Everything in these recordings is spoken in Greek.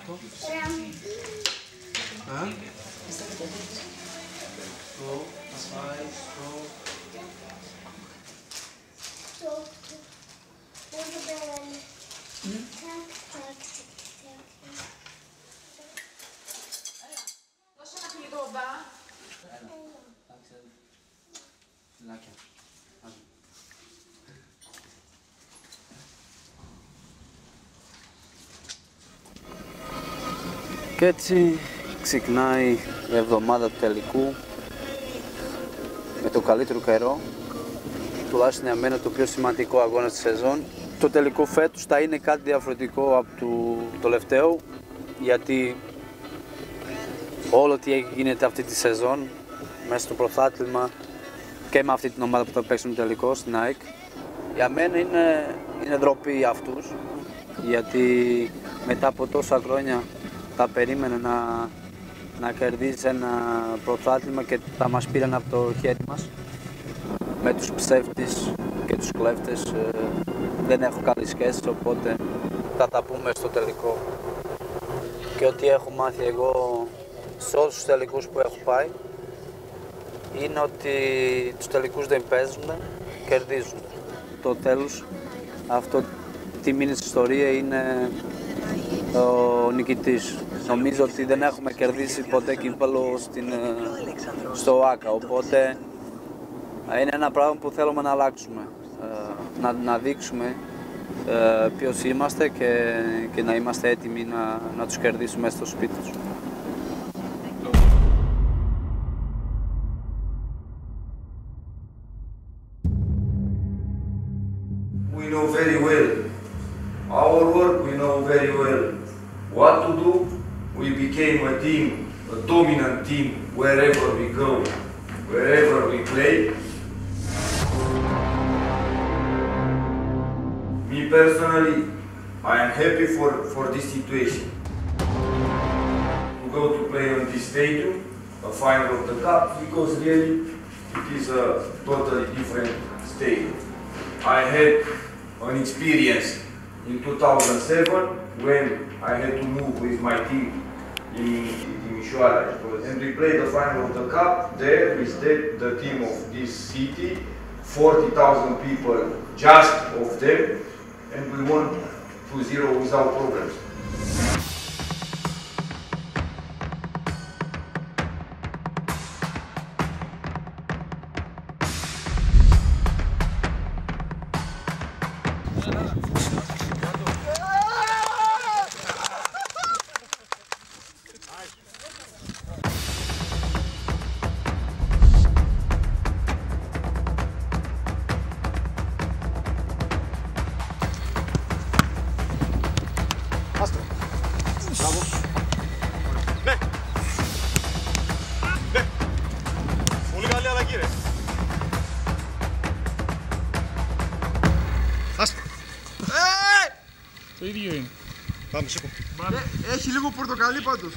αυτό. Δώσε ένα φιλικό μπαμπά. Και έτσι ξεκινάει η εβδομάδα του τελικού με το καλύτερο καιρό, τουλάχιστον για μένα το πιο σημαντικό αγώνα της σεζόν. Το τελικό φέτος θα είναι κάτι διαφορετικό από το τελευταίο, γιατί όλο τι γίνεται αυτή τη σεζόν μέσα στο πρωτάθλημα και με αυτή την ομάδα που θα παίξουν το τελικό στην ΑΕΚ, για μένα είναι ντροπή για αυτούς, γιατί μετά από τόσα χρόνια θα περίμενε να κερδίσει ένα πρωτάθλημα και θα μας πήραν από το χέρι μας. Με τους ψεύτες και τους κλέφτες δεν έχω καλή σχέση, οπότε θα τα πούμε στο τελικό. Και ό,τι έχω μάθει εγώ σε όλους τους τελικούς που έχω πάει είναι ότι τους τελικούς δεν παίζουν, κερδίζουν. Το τέλος, αυτό τι μείνει στην ιστορία είναι ο νικητής. Νομίζω ότι δεν έχουμε κερδίσει ποτέ κύπελλο στο ΆΚΑ, οπότε είναι ένα πράγμα που θέλουμε να αλλάξουμε, να δείξουμε ποιος είμαστε και να είμαστε έτοιμοι να τους κερδίσουμε στο σπίτι τους. We know very well our work, we know very well what to do. We became a team, a dominant team wherever we go, wherever we play. Me personally, I am happy for this situation. To go to play on this stadium, a final of the cup, because really it is a totally different stadium. I had an experience in 2007 when I had to move with my team in Timișoara, and we played the final of the cup there with the team of this city, 40,000 people, just of them, and we won 2-0 without problems. Το ίδιο είναι. Πάμε, σήκω. Έχει λίγο πορτοκαλί πάντως.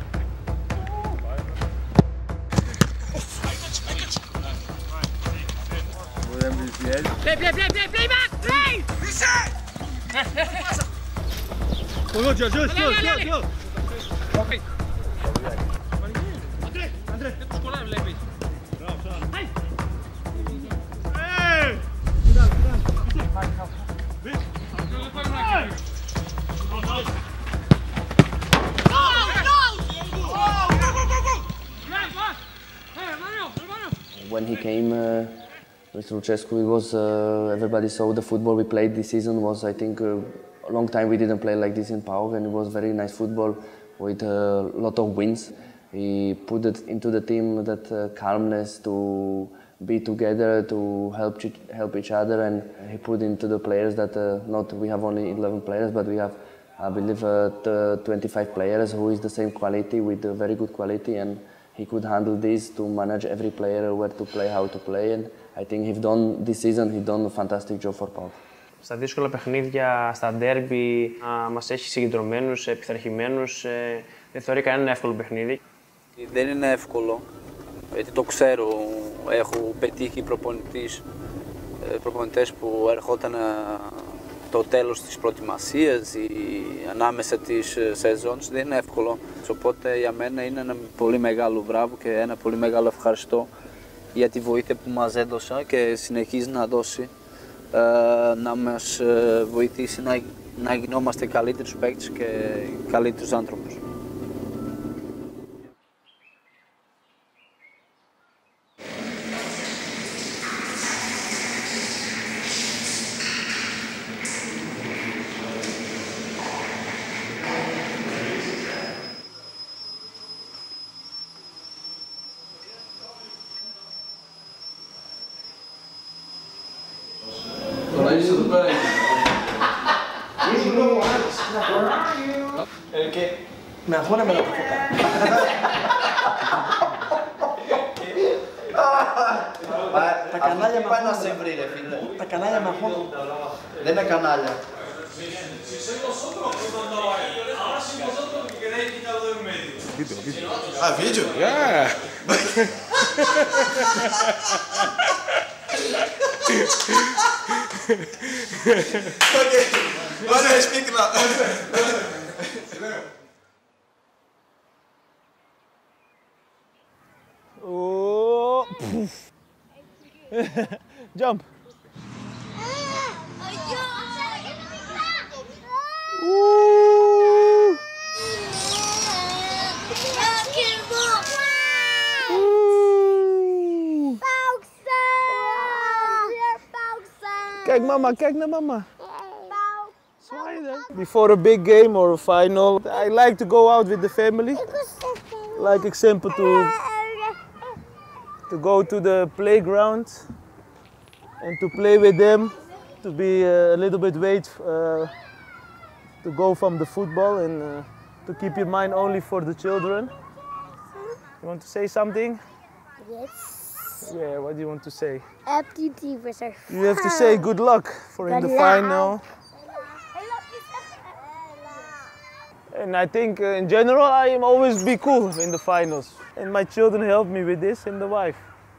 Play back! Play! Εδώ, γεια. Άντρε, δεν τους κολλάει, βλέπεις. When he came with Lucescu, it was everybody saw the football we played this season was, I think, a long time we didn't play like this in PAOK, and it was very nice football with a lot of wins. He put it into the team that calmness to be together, to help each other, and he put into the players that not we have only 11 players, but we have, I believe, 25 players who is the same quality with very good quality, and he could handle this to manage every player where to play, how to play, and I think this season he done a fantastic job for PAOK. Στα δύσκολα παιχνίδια, στα ντέρμπι, μας έχει συγκεντρωμένους, επιθαρχημένους. Δεν θεωρεί κανένα εύκολο παιχνίδι. Δεν είναι εύκολο, γιατί το ξέρω. Έχω πετύχει προπονητές που ερχόταν το τέλος της προετοιμασίας ή ανάμεσα της σεζόνς δεν είναι εύκολο. Οπότε για μένα είναι ένα πολύ μεγάλο μπράβο και ένα πολύ μεγάλο ευχαριστώ για τη βοήθεια που μας έδωσα και συνεχίζει να δώσει, να μας βοηθήσει να γινόμαστε καλύτερους παίκτες και καλύτερους άνθρωπους. Τώρα είσαι εδώ πέρα. Και με αγώνα με τα φωτά. Τα κανάλια με αγώνα. σε βρει ρε φίλε. Τα κανάλια με αγώνα. Δεν είναι κανάλια. Ah, vídeo? Yeah. Okay. What do I speak now? Oh. Jump. Ooh. Kijk mama, kijk naar mama. Before a big game or a final, I like to go out with the family. Like example to go to the playground and to play with them, to be a little bit wait to go from the football and to keep your mind only for the children. You want to say something? Yes. Yeah, what do you want to say? Happy anniversary. You have to say good luck for in the final. And I think in general I am always be cool in the finals. And my children help me with this and the wife.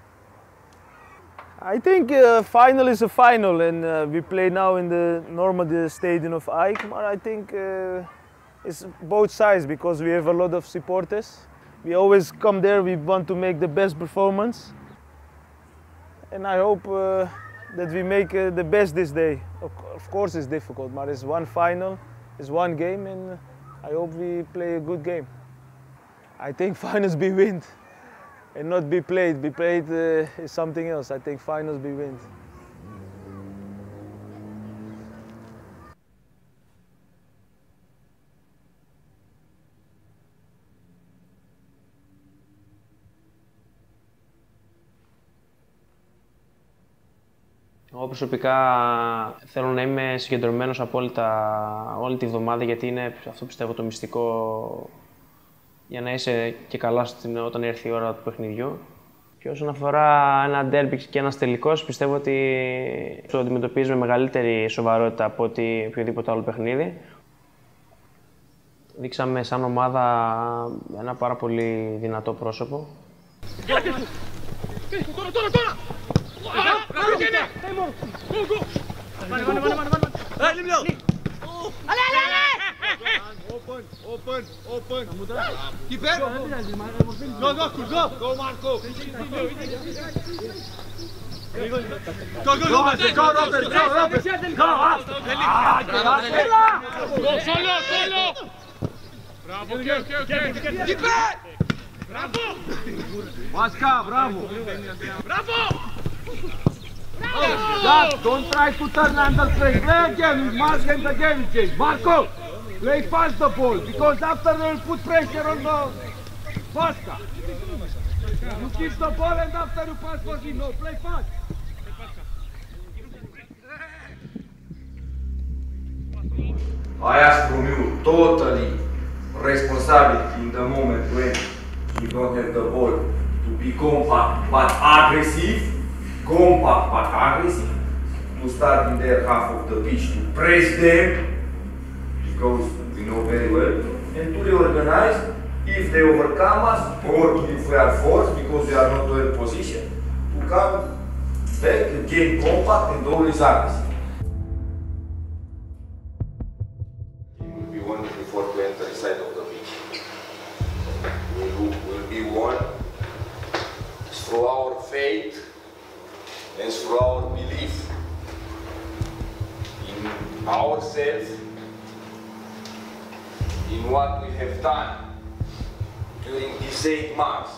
I think final is a final and we play now in the normal stadium of AEK. But I think it's both sides because we have a lot of supporters. We always come there, we want to make the best performance. And I hope that we make the best this day. Of course it's difficult, but it's one final, it's one game, and I hope we play a good game. I think finals be win and not be played. Be played is something else. I think finals be win. Εγώ προσωπικά θέλω να είμαι συγκεντρωμένος απόλυτα όλη τη βδομάδα, γιατί είναι αυτό πιστεύω το μυστικό για να είσαι και καλά όταν έρθει η ώρα του παιχνιδιού. Και όσον αφορά ένα ντέρμπι και ένας τελικός, πιστεύω ότι το αντιμετωπίζει με μεγαλύτερη σοβαρότητα από ότι οποιοδήποτε άλλο παιχνίδι. Δείξαμε σαν ομάδα ένα πάρα πολύ δυνατό πρόσωπο. Τώρα! Open! Keeper! Go Marco! Solo! Bravo, ok! Keeper! Bravo! Vasca, bravo! Jack, don't try to turn under pressure. Play again with Mark and again with Jake. Marco, play fast the ball because after they will put pressure on the Vasca. You keep the ball and after you pass for him. No, play fast. I ask from you totally responsibility in the moment when you don't have the ball to be compact but aggressive. Compact but aggressive, to start in their half of the pitch to press them, because we know very well, and to reorganize if they overcome us or if we are forced because we are not well positioned, to come back and gain compact and always aggressive. and through our belief in ourselves, in what we have done during these 8 months.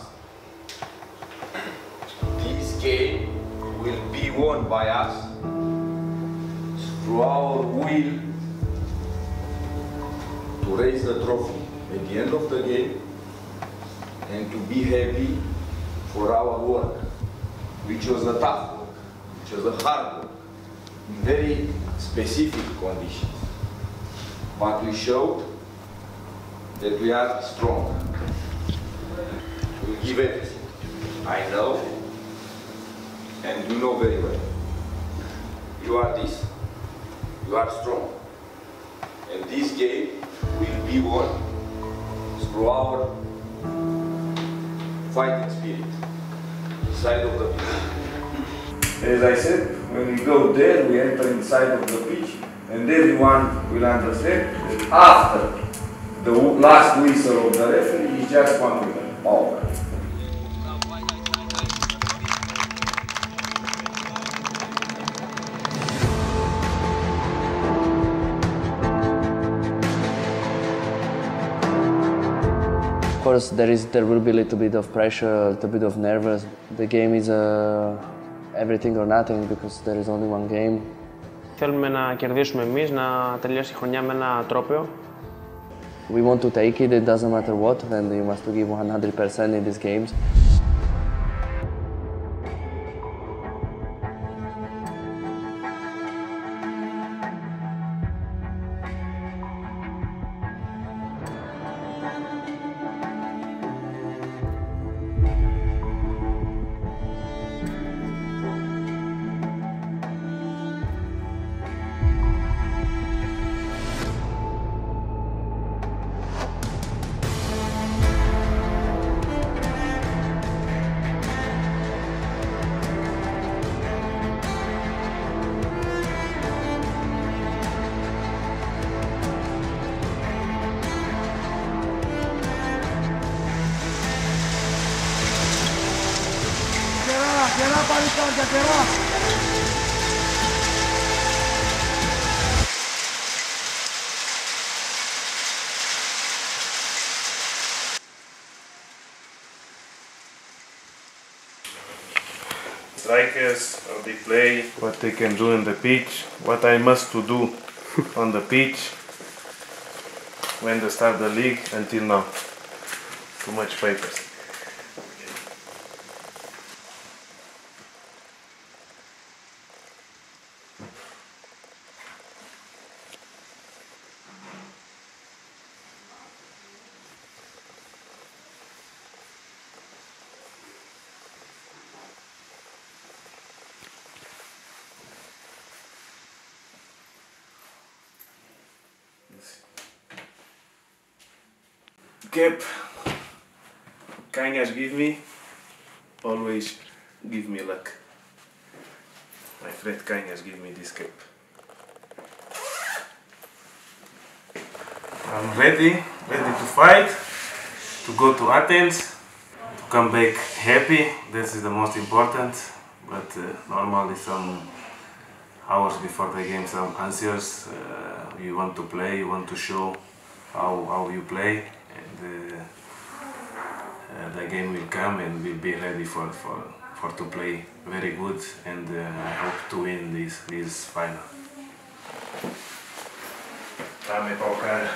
This game will be won by us through our will to raise the trophy at the end of the game and to be happy for our work, which was a tough work, which was a hard work, in very specific conditions. But we showed that we are strong. We give everything. I know, and you know very well. You are this. You are strong. And this game will be won through our fighting spirit, side of the pitch. As I said, when we go there, we enter inside of the pitch, and everyone will understand that after the last whistle of the referee is just one winner, power. Of course, there will be a little bit of pressure, a little bit of nervous. The game is everything or nothing because there is only one game. Θέλουμε να κερδίσουμε εμείς, να τελειώσει η χρονιά με ένα τρόπαιο. We want to take it, it doesn't matter what, and you must give 100% in these games. Strikers, how they play, what they can do in the pitch, what I must to do on the pitch when they start the league until now. Too much papers. Cap Cañas give me, always give me luck. My friend Cañas give me this cap. I'm ready to fight, to go to Athens, to come back happy. This is the most important, but normally some hours before the game some anxious. You want to play, you want to show how you play. The game will come and we'll be ready for to play very good, and I hope to win this final. Dame pau cara.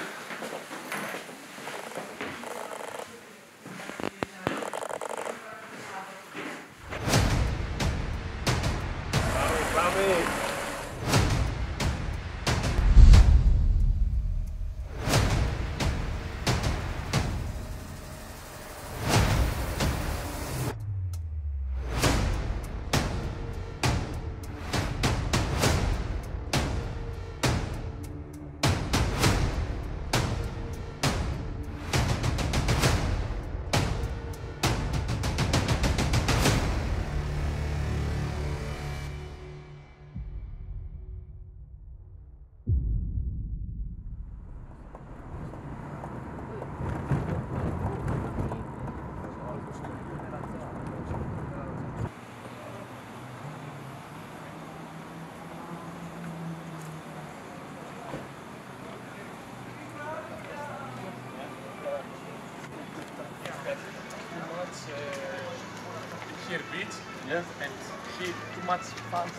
Yes, and she too much fun.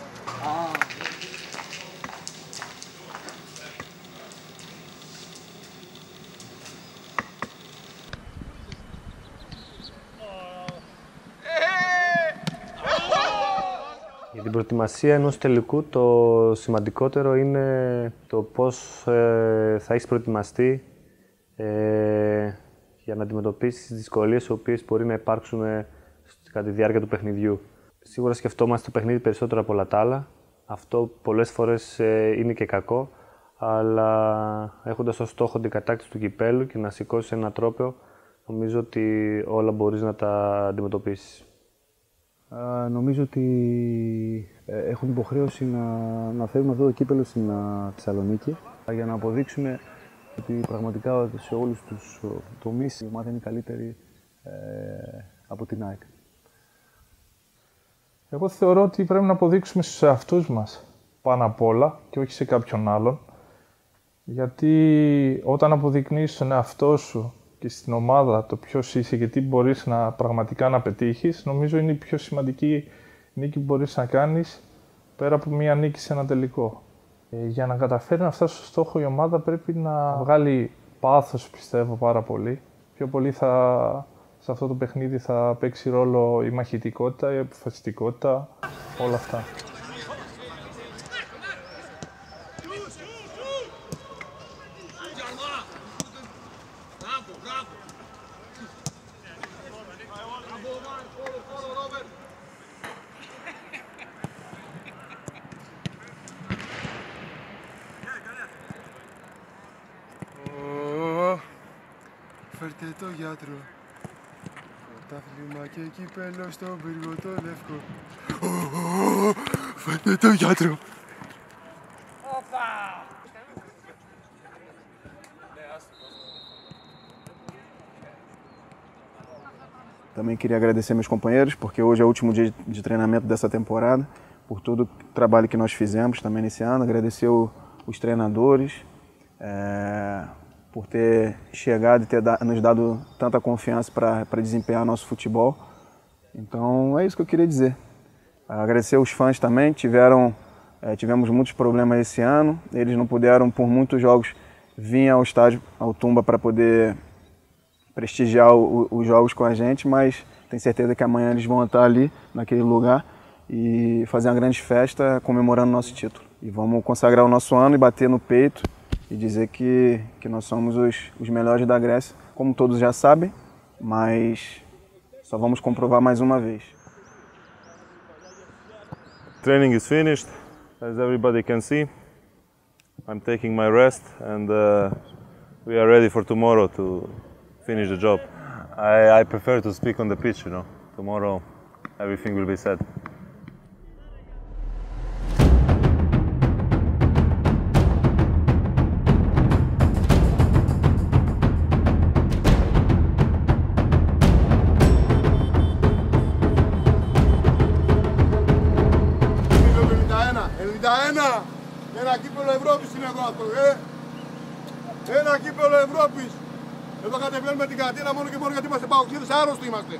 Για την προετοιμασία ενός τελικού το σημαντικότερο είναι το πώς θα έχεις προετοιμαστεί για να αντιμετωπίσεις τις δυσκολίες οι οποίες μπορεί να υπάρξουν κατά τη διάρκεια του παιχνιδιού. Σίγουρα σκεφτόμαστε το παιχνίδι περισσότερο από όλα τα άλλα. Αυτό πολλές φορές είναι και κακό, αλλά έχοντας ως στόχο την κατάκτηση του κυπέλλου και να σηκώσεις ένα τρόπαιο, νομίζω ότι όλα μπορείς να τα αντιμετωπίσεις. Νομίζω ότι έχουμε υποχρέωση να φέρουμε αυτό το κύπελλο στην Θεσσαλονίκη για να αποδείξουμε ότι πραγματικά σε όλους τους τομείς η ομάδα είναι καλύτερη από την ΑΕΚ. Εγώ θεωρώ ότι πρέπει να αποδείξουμε στους εαυτούς μας πάνω απ' όλα και όχι σε κάποιον άλλον. Γιατί όταν αποδεικνύεις στον εαυτό σου και στην ομάδα το ποιος είσαι και τι μπορείς πραγματικά να πετύχεις, νομίζω είναι η πιο σημαντική νίκη που μπορείς να κάνεις πέρα από μία νίκη σε ένα τελικό. Για να καταφέρει να φτάσει στο στόχο η ομάδα πρέπει να βγάλει πάθος, πιστεύω, πάρα πολύ. Πιο πολύ σε αυτό το παιχνίδι θα παίξει ρόλο η μαχητικότητα, η αποφασιστικότητα, όλα αυτά. Φέρτε το γιατρό, πρωτάθλημα και κύπελλο στον πύργο το λευκό. Φέρτε το γιατρό. Também queria agradecer meus companheiros, porque hoje é o último dia de treinamento dessa temporada, por todo o trabalho que nós fizemos também nesse ano. Agradecer os treinadores, por ter chegado e ter nos dado tanta confiança para desempenhar nosso futebol. Então é isso que eu queria dizer. Agradecer os fãs também, tivemos muitos problemas esse ano, eles não puderam por muitos jogos vir ao estádio, ao Tumba, para poder prestigiar os jogos com a gente, mas tenho certeza que amanhã eles vão estar ali, naquele lugar, e fazer uma grande festa comemorando nosso título. E vamos consagrar o nosso ano e bater no peito e dizer que nós somos os melhores da Grécia, como todos já sabem, mas só vamos comprovar mais uma vez. Training is finished, as everybody can see. I'm taking my rest and we are ready for tomorrow to finish the job. I prefer to speak on the pitch, you know. Tomorrow everything will be said. Ένα κύπελλο Ευρώπης είναι εδώ αυτό, Ένα κύπελλο Ευρώπης. Εδώ κατεβαίνουμε την κατίνα μόνο και μόνο γιατί είμαστε παοξίδες, άρρωστοι είμαστε.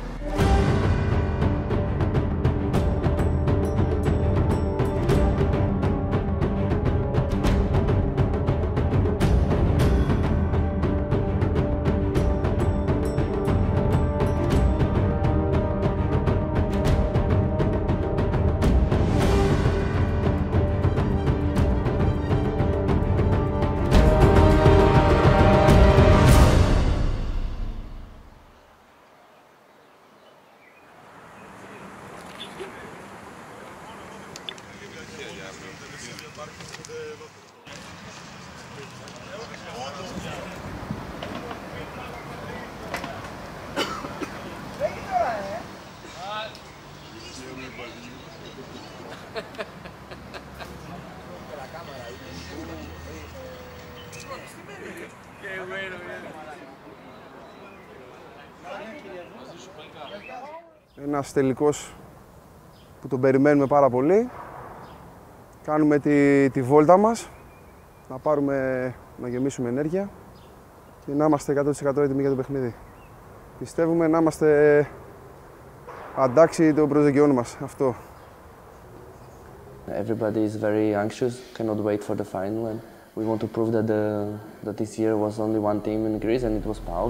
Ένας τελικός που τον πάρα πολύ. Κάνουμε τη βόλτα μας, να γεμίσουμε ενέργεια και να είμαστε 100% έτοιμοι για το παιχνίδι. Πιστεύουμε να είμαστε αντάξει των προσδοκιών μας. Αυτό. Everybody is very anxious, cannot wait for the final, and we want to prove that this year was only one team in Greece and it was PAOK.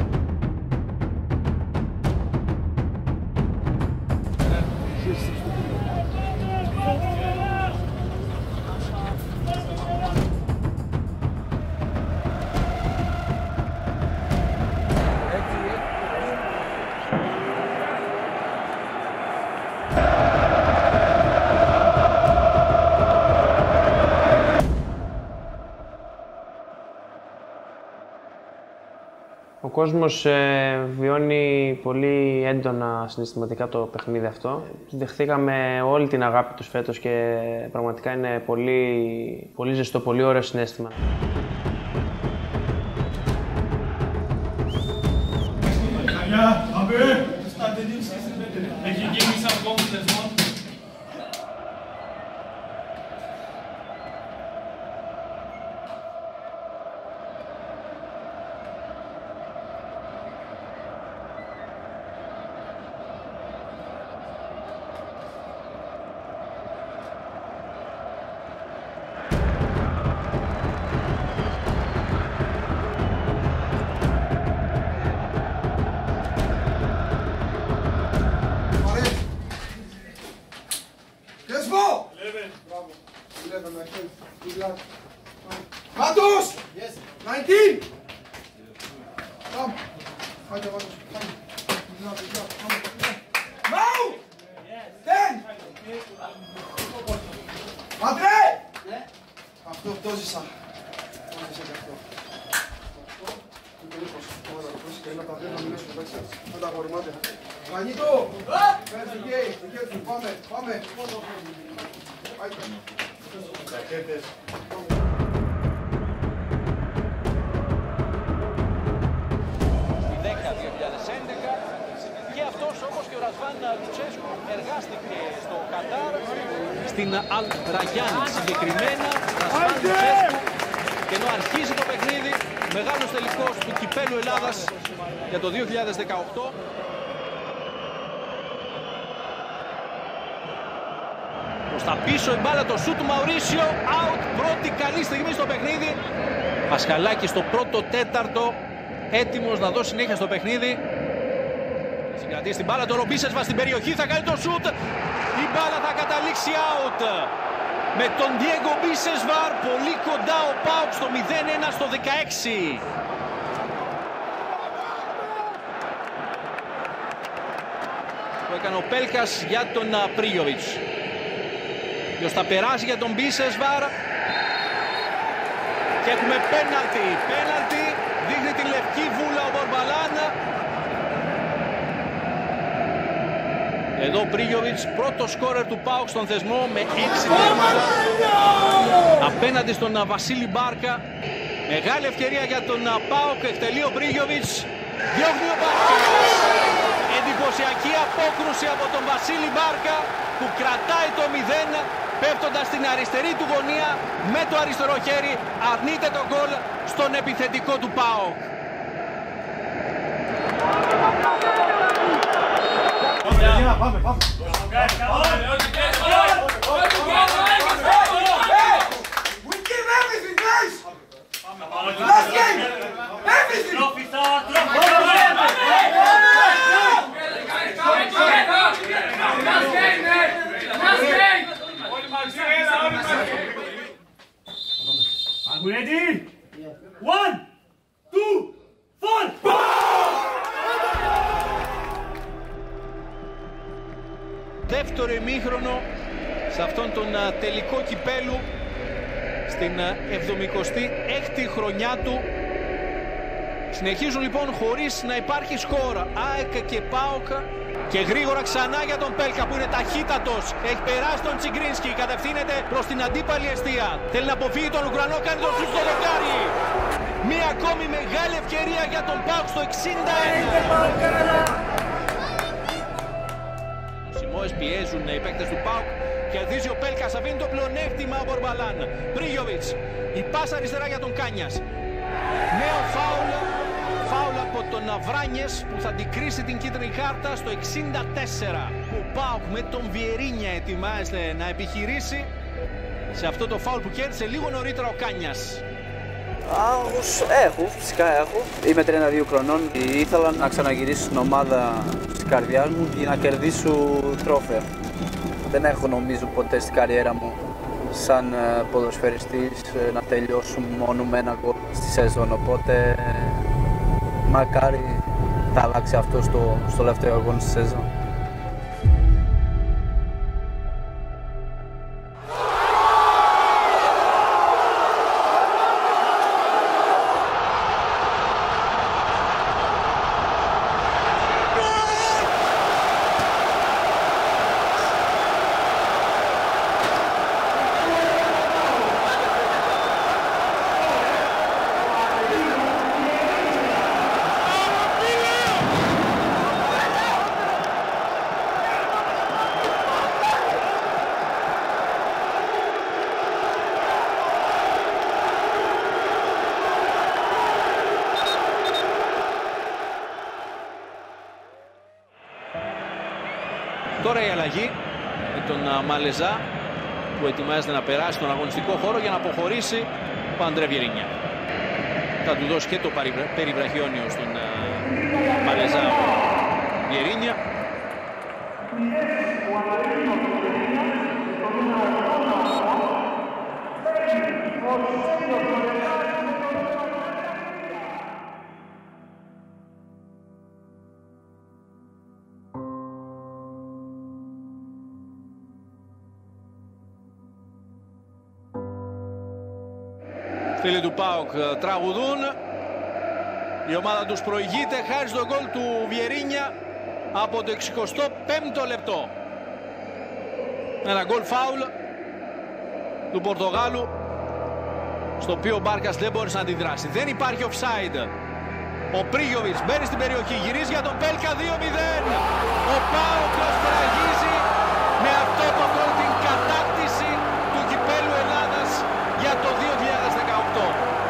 Ο κόσμος βιώνει πολύ έντονα συναισθηματικά το παιχνίδι αυτό. Δεχθήκαμε όλη την αγάπη τους φέτος και πραγματικά είναι πολύ ζεστό, πολύ ωραίο συναίσθημα. Matos! Yes. 19! Come. Fight the Matos. Now! Yes. 10! Μάτρε! Ναι. Αυτό ζήσα. Να τα βλέπω να μιλήσουμε, εντάξει. Να τα απορριμάτε. Γανίτο! Φέρνει εκεί, πάμε. Ρακέτες. Και αυτός όπως και ο Ρασβάν Λουτσέσκου εργάστηκε στο Κατάρ, στην Αλ Ραγιάννη συγκεκριμένα. Ρασβάν Λουτσέσκου, και ενώ αρχίζει το παιχνίδι, μεγάλος τελικός του Κυπέλλου Ελλάδας για το 2018. Προς τα πίσω η μπάλα, το σούτ του Μαουρίσιο, out, πρώτη καλή στιγμή στο παιχνίδι. Πασχαλάκης στο πρώτο τέταρτο, έτοιμος να δώσει συνέχεια στο παιχνίδι. Συγκρατεί την μπάλα, τον Ρομπίσεσβα στην περιοχή, θα κάνει το σούτ. Η μπάλα θα καταλήξει out. Με τον Διέγκο Μπίσεσβαρ, πολύ κοντά ο ΠΑΟΚ στο 0-1 στο 16. Το έκανε ο Πέλκας για τον Πρίγιοβιτς. Ποιος θα περάσει για τον Μπίσεσβαρ. Και έχουμε πέναλτι. Πέναλτι, δείχνει τη λευκή βούλα ο Μπορμπαλάν. Εδώ ο Πρίγιοβιτς, πρώτο σκόρερ του ΠΑΟΚ στον θεσμό με 6 τέρματα απέναντι στον Βασίλη Μπάρκα. Μεγάλη ευκαιρία για τον ΠΑΟΚ, εκτελεί ο Πρίγιοβιτς, διώχνει ο Μπάρκας. Εντυπωσιακή απόκρουση από τον Βασίλη Μπάρκα που κρατάει το 0, πέφτοντας στην αριστερή του γωνία με το αριστερό χέρι, αρνείται το γκολ στον επιθετικό του ΠΑΟΚ. Πάμε. We give everything, guys! Last game! Everything! Are we ready? 1, 2, 4! Δεύτερο ημίχρονο σε αυτόν τον τελικό κυπέλου στην 76η χρονιά του. Συνεχίζουν λοιπόν χωρίς να υπάρχει σκορ ΑΕΚ και ΠΑΟΚ. Και γρήγορα ξανά για τον Πέλκα που είναι ταχύτατος. Έχει περάσει τον Τσιγκρίνσκι, κατευθύνεται προς την αντίπαλη εστία. Θέλει να αποφύγει τον Ουκρανό, κάνει τον σούτ στο δοκάρι. Μία ακόμη μεγάλη ευκαιρία για τον ΠΑΟΚ στο 61. Σιμώες πιέζουν οι παίκτες του ΠΑΟΚ. Κερδίζει ο Πέλκας, αφήνει το πλεονέκτημα ο Μπορμπαλάν. Πρίγιοβιτς, η πάσα αριστερά για τον Κάνιας. Νέο φάουλ φάουλ από τον Βράνιες που θα αντικρίσει την κίτρινη κάρτα στο 64. Ο ΠΑΟΚ με τον Βιερίνια ετοιμάζεται να επιχειρήσει σε αυτό το φάουλ που κέρδισε λίγο νωρίτερα ο Κάνιας. Άγχος έχω, φυσικά έχω. Είμαι 32 χρονών. Ήθελα να ξαναγυρίσω στην ομάδα της καρδιάς μου και να κερδίσω τρόφαια. Δεν έχω νομίζω ποτέ στην καριέρα μου σαν ποδοσφαιριστής να τελειώσω μόνο με ένα γκολ στη σεζόν. Οπότε μακάρι θα αλλάξει αυτό στο τελευταίο αγώνα στη σεζόν. Τώρα η αλλαγή με τον Μαλεζά που ετοιμάζεται να περάσει στον αγωνιστικό χώρο για να αποχωρήσει ο Αντρέ Βιερίνια. Θα του δώσει και το περιβραχιόνιο στον Μαλεζά ο Βιερίνια. Φίλοι του ΠΑΟΚ τραγουδούν. Η ομάδα τους προηγείται χάρη στον γκολ του Βιερίνια από το 65ο λεπτό. Ένα γκολ φάουλ του Πορτογάλου στο οποίο ο Μπάρκας δεν μπόρεσε να αντιδράσει. Δεν υπάρχει offside. Ο Πρίγιοβιτς μπαίνει στην περιοχή, γυρίζει για τον Πέλκα, 2-0. Ο ΠΑΟΚ σφραγίζει με αυτό το γκολ την κατάκτηση του κυπέλλου Ελλάδας για το 2018.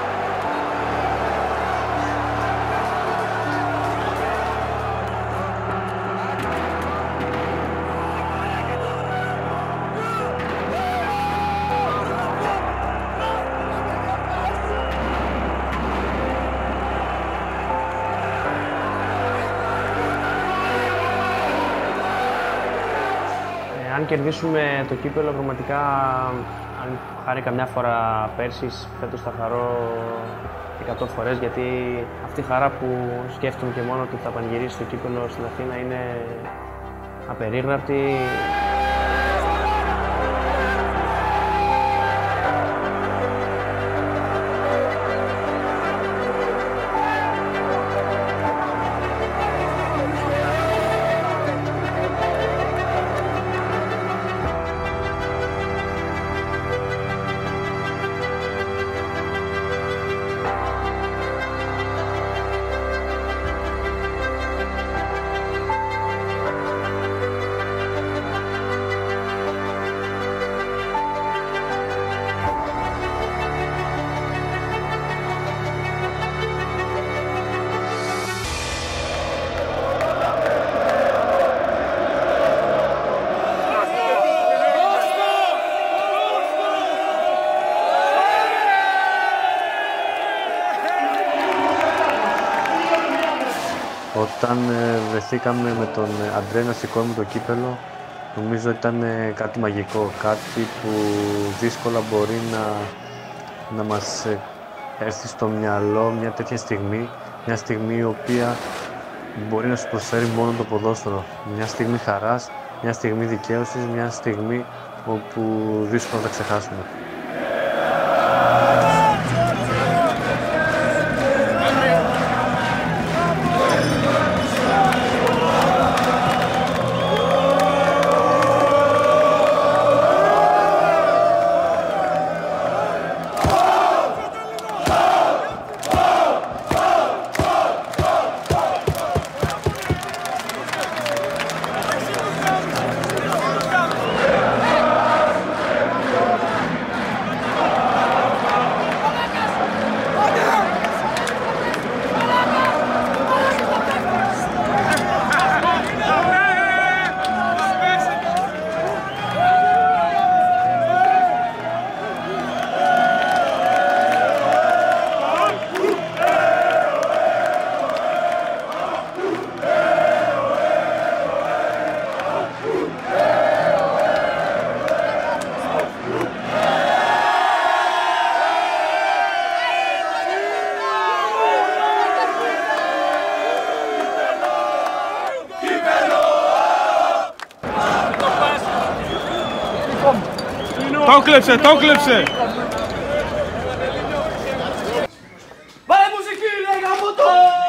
Αν κερδίσουμε το κύπελλο, πραγματικά, αν χάρη καμιά φορά πέρσι, φέτος θα χαρώ 100 φορές, γιατί αυτή η χαρά που σκέφτομαι και μόνο ότι θα πανηγυρίσει το κύπελλο στην Αθήνα είναι απερίγραπτη. Όταν βρεθήκαμε με τον Αντρέ να σηκώνουμε το κύπελλο, νομίζω ήταν κάτι μαγικό, κάτι που δύσκολα μπορεί να μας έρθει στο μυαλό μια τέτοια στιγμή, μια στιγμή η οποία μπορεί να σου προσφέρει μόνο το ποδόσφαιρο. Μια στιγμή χαράς, μια στιγμή δικαίωσης, μια στιγμή όπου δύσκολα θα ξεχάσουμε. Το κλέψε, το κλέψε! Βάλε μουσική, ρε γαμώτο!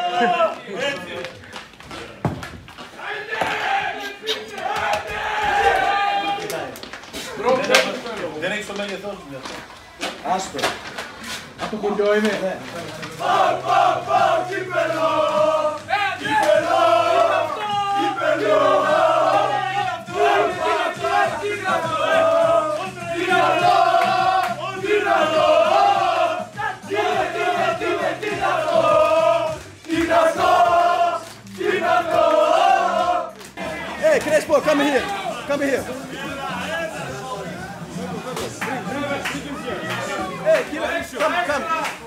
Δεν έχεις το μέγεθός μου. Άσπρο. Από το χωριό είναι. Πάω, κύπελο! Κύπελο! Κύπελο! Hey, Crespo, come here. Come here. Hey, come.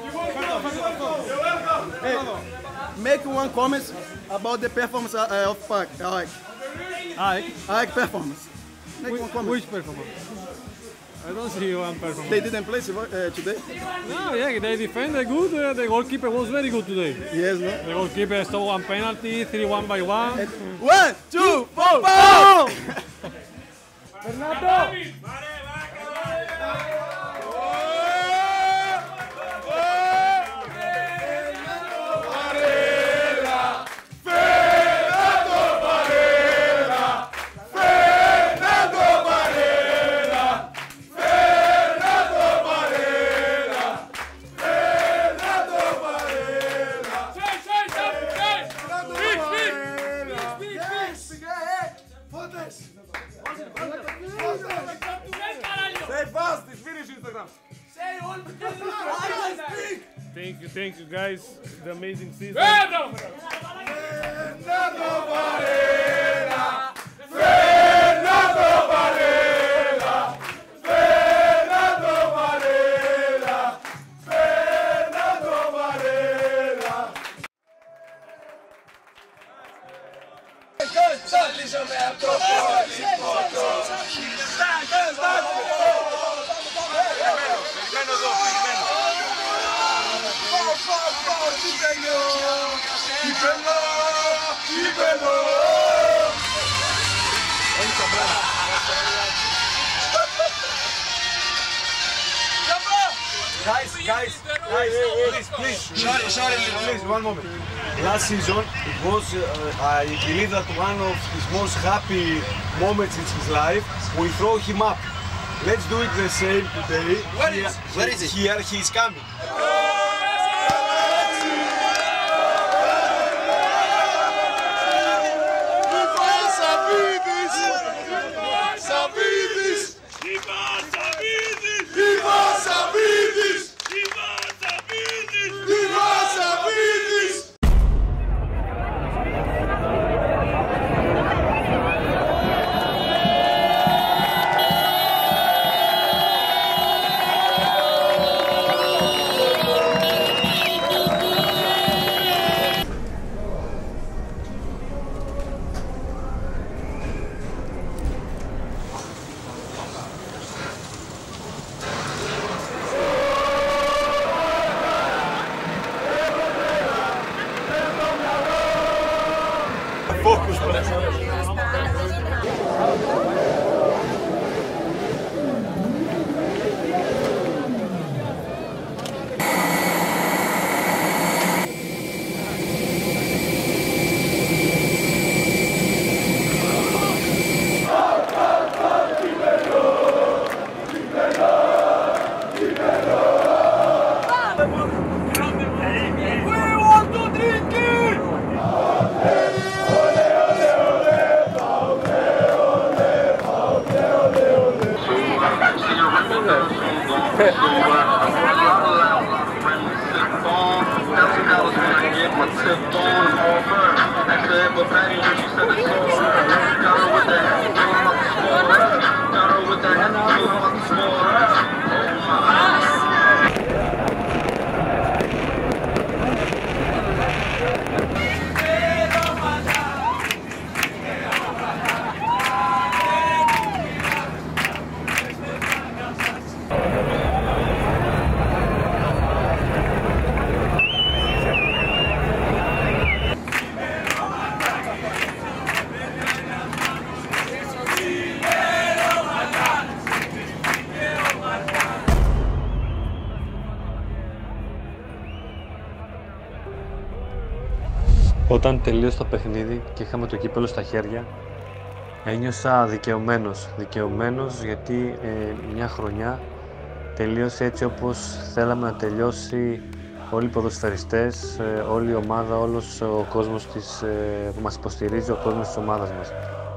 Hey, make one comment about the performance of Park. Ike performance. Make one comment. Which performance? I don't see one performance. They didn't play today? No, yeah, they defended good. The goalkeeper was very good today. Yes, no? The goalkeeper stole one penalty, 3-1 by 1. 1, 2, 4, boom! Fernando! Thank you guys, the amazing season. Fernando Varela! Fernando Varela! Fernando Varela! Fernando Varela! Ζαλίζομαι από το πρόσωπο του. Περιμένω εδώ, περιμένω. Κύπελο! Guys, please, one moment. Last season, it was, I believe that one of his most happy moments in his life, we throw him up. Let's do it the same today. Where is he? Here, he is coming. Focus, Όταν τελείωσε το παιχνίδι και είχαμε το κύπελλο στα χέρια, ένιωσα δικαιωμένος γιατί μια χρονιά τελείωσε έτσι όπως θέλαμε να τελειώσει όλοι οι ποδοσφαιριστές, όλη η ομάδα, όλος ο κόσμος που μας υποστηρίζει, ο κόσμος της ομάδας μας.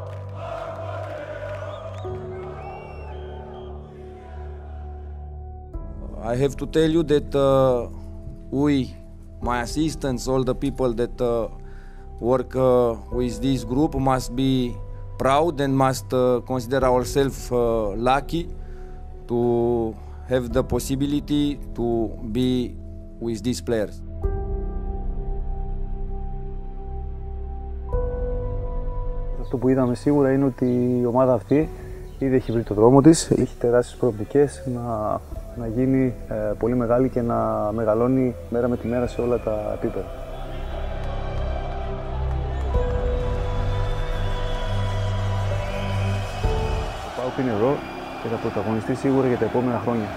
I have to tell you that we, my assistants, all the people that work with this group must be proud and must consider ourselves lucky to have the possibility to be with these players. Αυτό που είδαμε σίγουρα είναι ότι η ομάδα αυτή ήδη έχει βρει το δρόμο της, έχει τεράστιες προοπτικές να γίνει πολύ μεγάλη και να μεγαλώνει μέρα με τη μέρα σε όλα τα επίπεδα. Ο ΠΑΟΚ είναι εδώ και θα πρωταγωνιστεί σίγουρα για τα επόμενα χρόνια.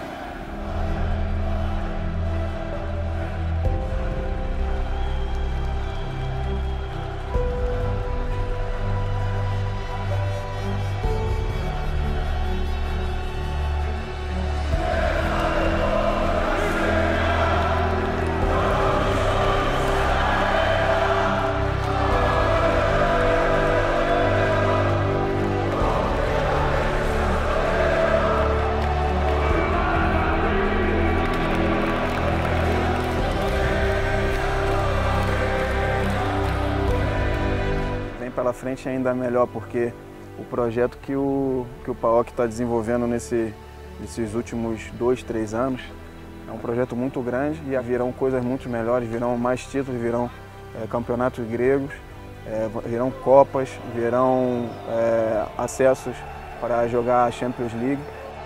Pela frente ainda melhor, porque o projeto que o PAOK está desenvolvendo nesses últimos 2, 3 anos é um projeto muito grande e virão coisas muito melhores, virão mais títulos, virão campeonatos gregos, virão copas, virão acessos para jogar a Champions League.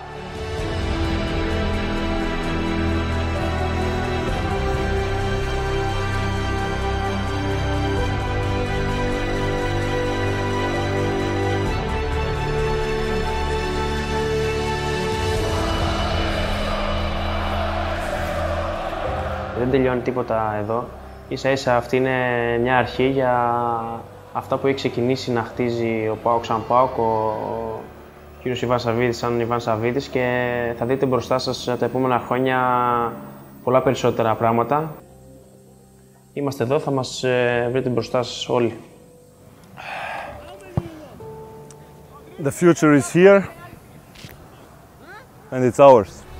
Δεν τελειώνει τίποτα εδώ. Ίσα ίσα αυτή είναι μια αρχή για αυτά που έχει ξεκινήσει να χτίζει ο ΠΑΟΚ σαν ΠΑΟΚ, ο κύριος Ιβάν Σαββίδης σαν Ιβάν Σαββίδης, και θα δείτε μπροστά σας τα επόμενα χρόνια πολλά περισσότερα πράγματα. Είμαστε εδώ, θα μας βρείτε μπροστά σας όλοι. The future is here and it's ours.